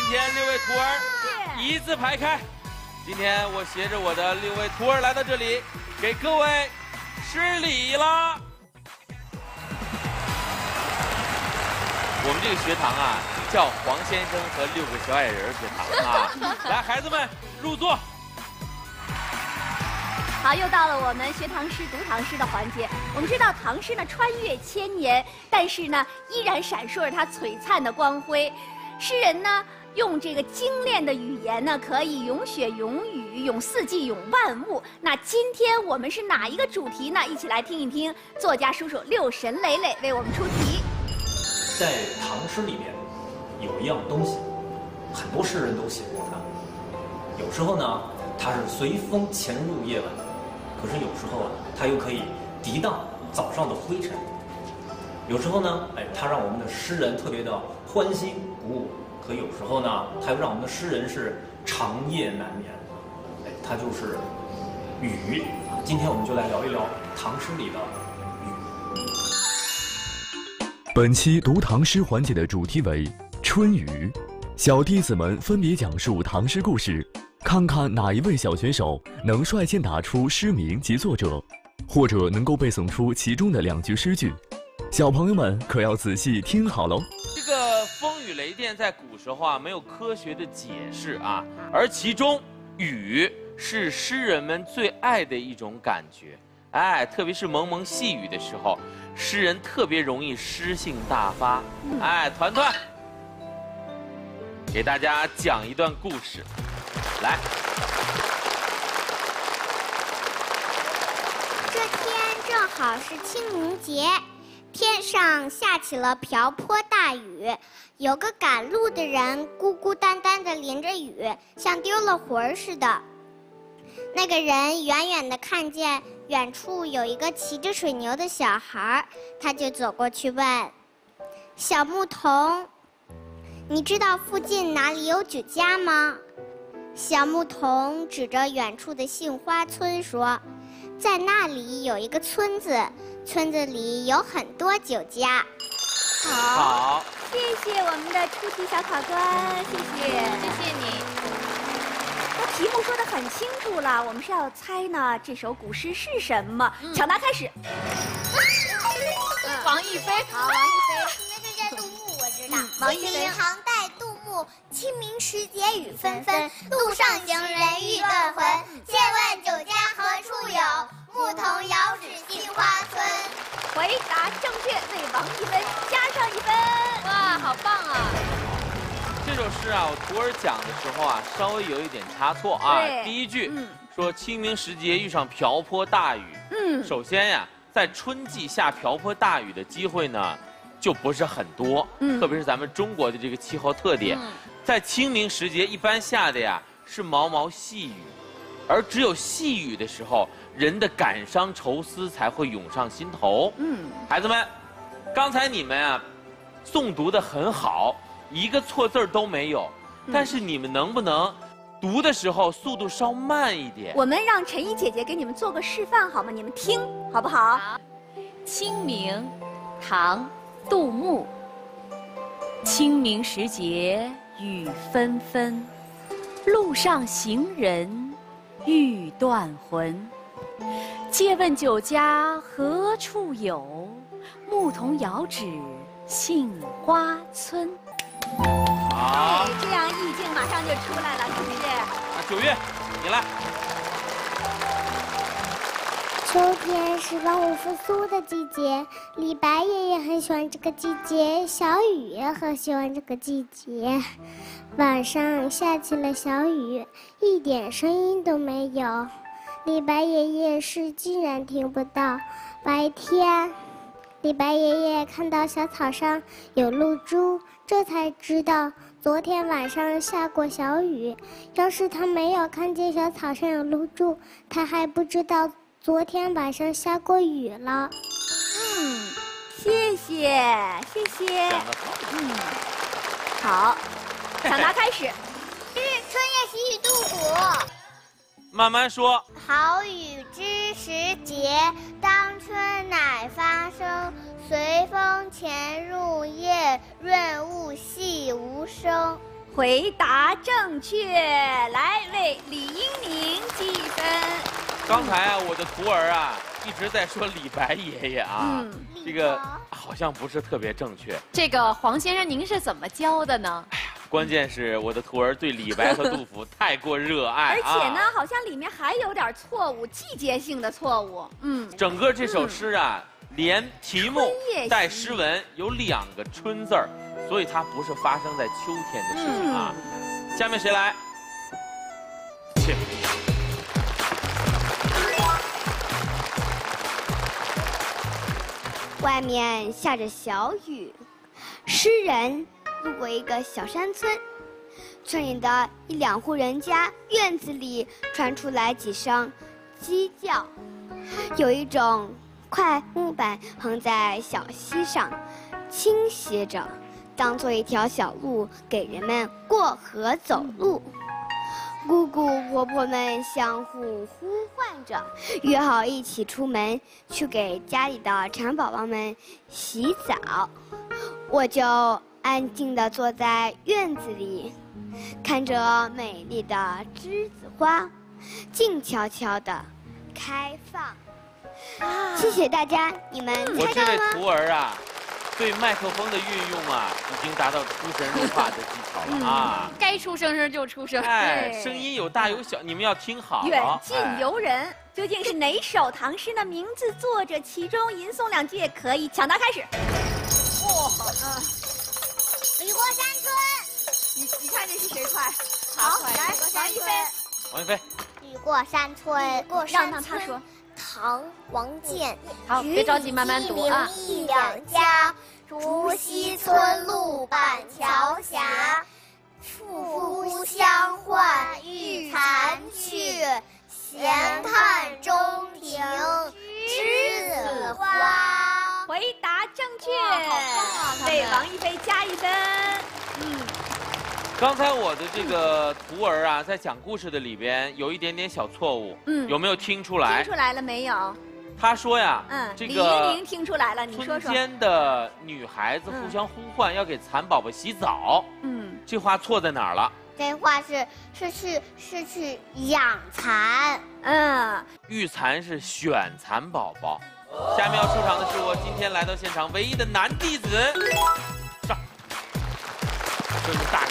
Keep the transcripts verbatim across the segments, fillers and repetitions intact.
天六位徒儿一字排开。今天我携着我的六位徒儿来到这里，给各位施礼啦。我们这个学堂啊，叫黄先生和六个小矮人学堂啊。来，孩子们入座。 好，又到了我们学唐诗、读唐诗的环节。我们知道唐诗呢穿越千年，但是呢依然闪烁着它璀璨的光辉。诗人呢用这个精炼的语言呢，可以咏雪、咏雨、咏四季、咏万物。那今天我们是哪一个主题呢？一起来听一听作家叔叔六神磊磊为我们出题。 在唐诗里面，有一样东西，很多诗人都写过它。有时候呢，它是随风潜入夜晚，可是有时候啊，它又可以涤荡早上的灰尘。有时候呢，哎，它让我们的诗人特别的欢欣鼓舞；可有时候呢，它又让我们的诗人是长夜难眠。哎，它就是雨。今天我们就来聊一聊唐诗里的雨。 本期读唐诗环节的主题为春雨，小弟子们分别讲述唐诗故事，看看哪一位小选手能率先打出诗名及作者，或者能够背诵出其中的两句诗句。小朋友们可要仔细听好喽。 这个风雨雷电在古时候啊没有科学的解释啊，而其中雨是诗人们最爱的一种感觉。哎，特别是蒙蒙细雨的时候，诗人特别容易诗性大发。哎，团团，给大家讲一段故事，来。 这天正好是清明节，天上下起了瓢泼大雨，有个赶路的人孤孤单单地淋着雨，像丢了魂儿似的。那个人远远地看见远处有一个骑着水牛的小孩，他就走过去问：“小牧童，你知道附近哪里有酒家吗？”小牧童指着远处的杏花村说：“在那里有一个村子，村子里有很多酒家。” 好， 谢谢我们的出题小考官，谢谢， 谢谢你。 那题目说得很清楚了，我们是要猜呢这首古诗是什么。嗯、抢答开始。 王一飞， 好，王一飞，应该就叫杜牧，我知道。 嗯、王一飞， 唐代杜牧，清明时节雨纷纷，路上行人欲断魂。借问酒家何处有？牧童遥指杏花村。 回答正确，为王一分加上一分。 哇，好棒啊！ 这首诗啊，我徒儿讲的时候啊，稍微有一点差错啊。第一句、嗯、说清明时节遇上瓢泼大雨。嗯，首先呀，在春季下瓢泼大雨的机会呢，就不是很多。嗯，特别是咱们中国的这个气候特点，嗯、在清明时节一般下的呀是毛毛细雨，而只有细雨的时候，人的感伤愁思才会涌上心头。嗯，孩子们，刚才你们啊，诵读得很好。一个错字都没有，但是你们能不能读的时候速度稍慢一点？ 我们让陈怡姐姐给你们做个示范好吗？你们听好不好？好。 清明，唐，杜牧。清明时节雨纷纷，路上行人欲断魂。借问酒家何处有？牧童遥指杏花村。 好， 这样意境马上就出来了，是不是？ 啊，九月，你来。 秋天是万物复苏的季节，李白爷爷很喜欢这个季节，小雨也很喜欢这个季节。晚上下起了小雨，一点声音都没有，李白爷爷是竟然听不到。白天，李白爷爷看到小草上有露珠，这才知道昨天晚上下过小雨。要是他没有看见小草上有露珠，他还不知道昨天晚上下过雨了。 嗯，谢谢，谢谢。嗯，好，抢答开始。 是春夜喜雨杜甫。 慢慢说。 好雨知时节，当春乃发生。随风潜入夜，润物细无声。 回答正确，来为李英宁记一分。 刚才啊，我的徒儿啊一直在说李白爷爷啊，嗯、这个好像不是特别正确。 这个黄先生，您是怎么教的呢？ 哎呀，关键是我的徒儿对李白和杜甫太过热爱， 而且呢，啊、好像里面还有点错误，季节性的错误。嗯， 整个这首诗啊，嗯、连题目带诗文有两个“春”字儿，所以它不是发生在秋天的事情啊。嗯、下面谁来？请。 外面下着小雨，诗人路过一个小山村，村里的一两户人家院子里传出来几声鸡叫，有一种块木板横在小溪上，倾斜着，当做一条小路给人们过河走路。姑姑婆婆们相互呼唤着，约好一起出门去给家里的蚕宝宝们洗澡。我就安静地坐在院子里，看着美丽的栀子花静悄悄地开放。啊、谢谢大家，你们猜到吗？ 我这位徒儿啊，对麦克风的运用啊，已经达到出神入化的技巧了啊！ 该出声声就出声， 哎，声音有大有小，你们要听好了。 远近游人，究竟是哪首唐诗呢？名字、作者，其中吟诵两句也可以。抢答开始。哇，嗯， 雨过山村。 你你看这是谁快？好，来，王一飞。 王一飞。 雨过山村，过山村。让让他说。 唐王建。 好，别着急，慢慢读啊。 一两家，竹溪村路板桥下，妇夫相唤欲残去，闲看中庭栀子花。 回答正确，为王一飞加一分。嗯。 刚才我的这个徒儿啊，在讲故事的里边有一点点小错误，嗯，有没有听出来？ 听出来了没有？ 他说呀，嗯，这个李英宁听出来了，你说说。 村间的女孩子互相呼唤，要给蚕宝宝洗澡，嗯，这话错在哪儿了？ 这话是是去是去养蚕， 嗯， 育蚕是选蚕宝宝。下面要出场的是我今天来到现场唯一的男弟子，上，这是大人。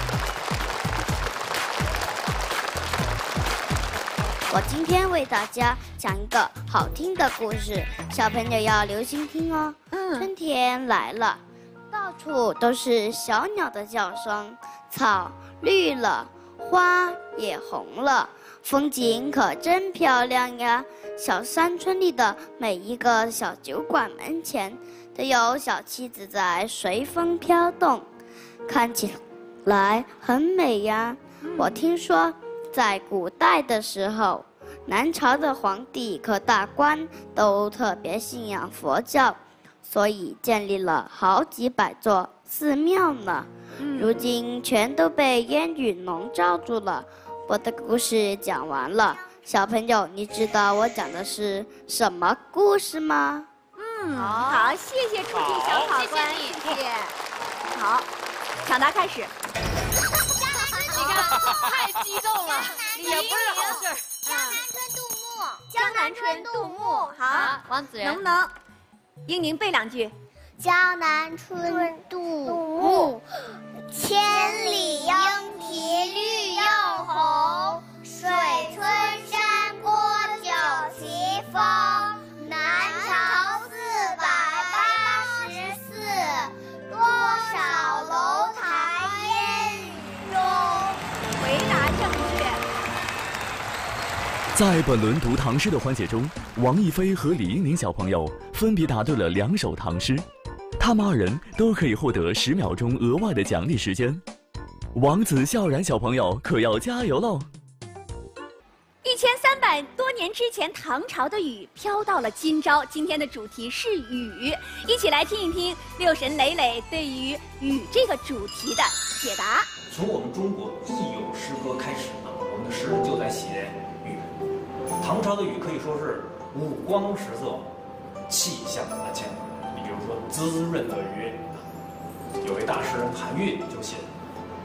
我今天为大家讲一个好听的故事，小朋友要留心听哦。嗯，春天来了，到处都是小鸟的叫声，草绿了，花也红了，风景可真漂亮呀！小山村里的每一个小酒馆门前，都有小妻子在随风飘动，看起来很美呀。我听说，在古代的时候，南朝的皇帝和大官都特别信仰佛教，所以建立了好几百座寺庙呢。如今全都被烟雨笼罩住了。我的故事讲完了，小朋友，你知道我讲的是什么故事吗？ 嗯，好，谢谢出题小考官，谢谢。好，抢答开始。 你看，太激动了，也不是好事儿。 江南春杜牧，江南春杜牧， 好， 王子仁能不能？英宁背两句。 江南春杜牧，千里莺啼绿又红，水村山郭酒旗风。南朝四百八十寺，多少楼台烟雨中。 回答正确。 在本轮读唐诗的环节中，王一飞和李英宁小朋友分别答对了两首唐诗，他们二人都可以获得十秒钟额外的奖励时间。王子笑然小朋友可要加油喽！ 一千三百多年之前，唐朝的雨飘到了今朝。今天的主题是雨，一起来听一听六神磊磊对于雨这个主题的解答。 从我们中国一有诗歌开始呢，我们的诗人就在写雨。唐朝的雨可以说是五光十色，气象万千。你比如说滋润的雨，有位大诗人韩愈就写：“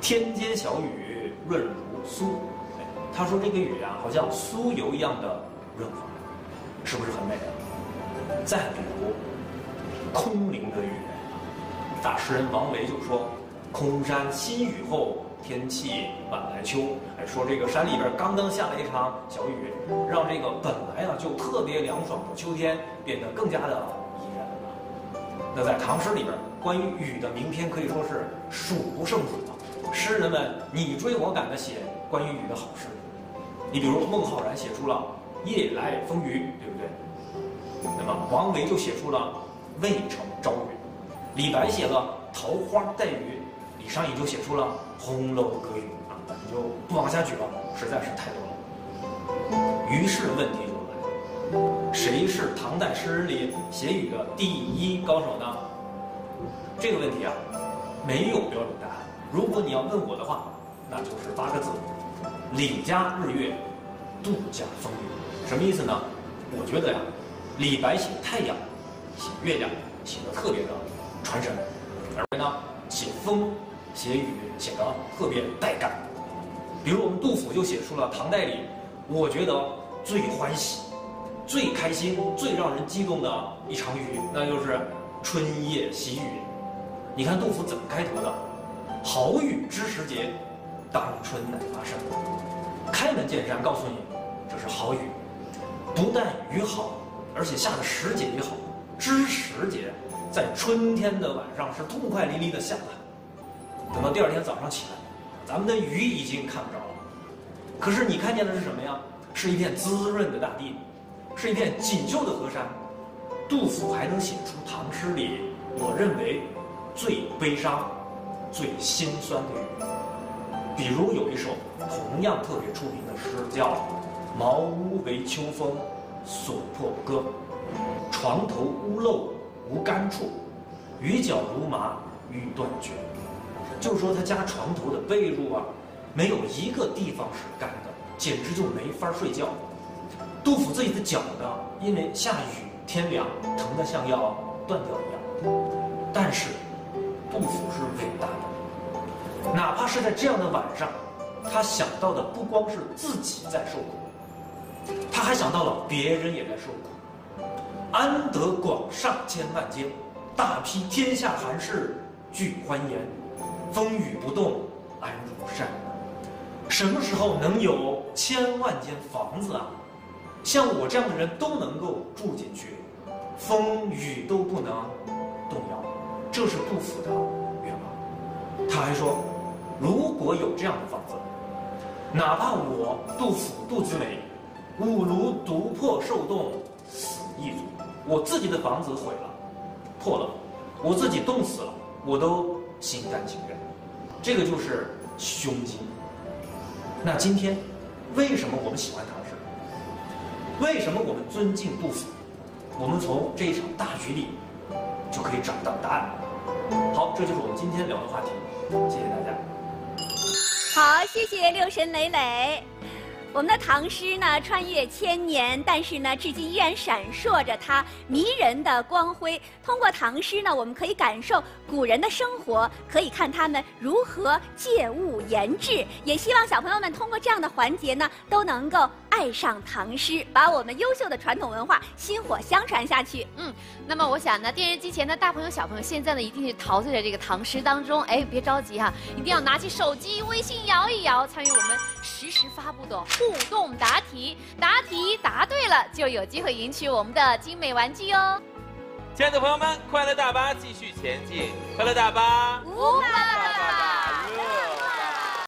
天间小雨润如酥。哎，他说这个雨啊，好像酥油一样的润滑，是不是很美啊？再比如空灵的雨，大诗人王维就说：“空山新雨后，天气晚来秋。”哎，说这个山里边刚刚下了一场小雨，让这个本来啊就特别凉爽的秋天变得更加的宜人了。那在唐诗里边，关于雨的名篇可以说是数不胜数啊。诗人们你追我赶的写关于雨的好诗。你比如孟浩然写出了《夜来风雨》，对不对？那么王维就写出了《渭城朝雨》，李白写了《桃花带雨》，李商隐就写出了《红楼歌雨》啊，你就不往下举了，实在是太多了。于是问题就来了，谁是唐代诗人里写雨的第一高手呢？这个问题啊，没有标准答案。如果你要问我的话，那就是八个字：李家日月，杜家风雨。什么意思呢？我觉得呀，李白写太阳、写月亮写的特别的传神，而呢写风、写雨写的特别带感。比如我们杜甫就写出了唐代里我觉得最欢喜、最开心、最让人激动的一场雨，那就是春夜喜雨。你看杜甫怎么开头的？好雨知时节，当春乃发生。开门见山告诉你，这是好雨，不但雨好，而且下的时节也好。知时节，在春天的晚上是痛快淋漓的下来。等到第二天早上起来，咱们的雨已经看不着了，可是你看见的是什么呀？是一片滋润的大地，是一片锦绣的河山。杜甫还能写出唐诗里我认为最悲伤、最心酸的雨。比如有一首同样特别出名的诗，叫《茅屋为秋风所破歌》。床头屋漏无干处，雨脚如麻欲断绝。就是说他家床头的被褥啊，没有一个地方是干的，简直就没法睡觉。杜甫自己的脚呢，因为下雨天凉，疼得像要断掉一样。但是杜甫是伟大的，哪怕是在这样的晚上，他想到的不光是自己在受苦，他还想到了别人也在受苦。安得广厦千万间，大庇天下寒士俱欢颜。风雨不动，安如山。什么时候能有千万间房子啊？像我这样的人都能够住进去，风雨都不能动摇。这是杜甫的愿望。他还说，如果有这样的房子，哪怕我杜甫杜子美五炉独破受冻死亦足，我自己的房子毁了破了，我自己冻死了，我都心甘情愿。这个就是胸襟。那今天为什么我们喜欢唐诗？为什么我们尊敬杜甫？我们从这一场大雨里就可以找到答案。好，这就是我们今天聊的话题，谢谢大家。 好，谢谢六神磊磊。我们的唐诗呢，穿越千年，但是呢，至今依然闪烁着它迷人的光辉。通过唐诗呢，我们可以感受古人的生活，可以看他们如何借物言志。也希望小朋友们通过这样的环节呢，都能够爱上唐诗，把我们优秀的传统文化薪火相传下去。 嗯，那么我想呢，电视机前的大朋友、小朋友，现在呢，一定是陶醉在这个唐诗当中。哎，别着急哈，一定要拿起手机、微信摇一摇，参与我们实时发布的互动答题，答题答对了就有机会赢取我们的精美玩具哦。 亲爱的朋友们，快乐大巴继续前进，快乐大巴， 无法大巴。